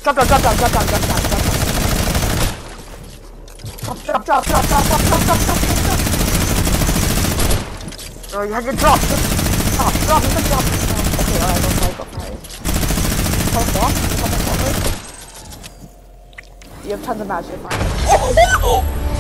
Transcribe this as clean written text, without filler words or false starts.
Drop down, drop down, drop down, drop down, drop down. Drop. Oh, you had to drop. Drop. Okay, alright, go fight. Hold off. You have tons of magic. Fine.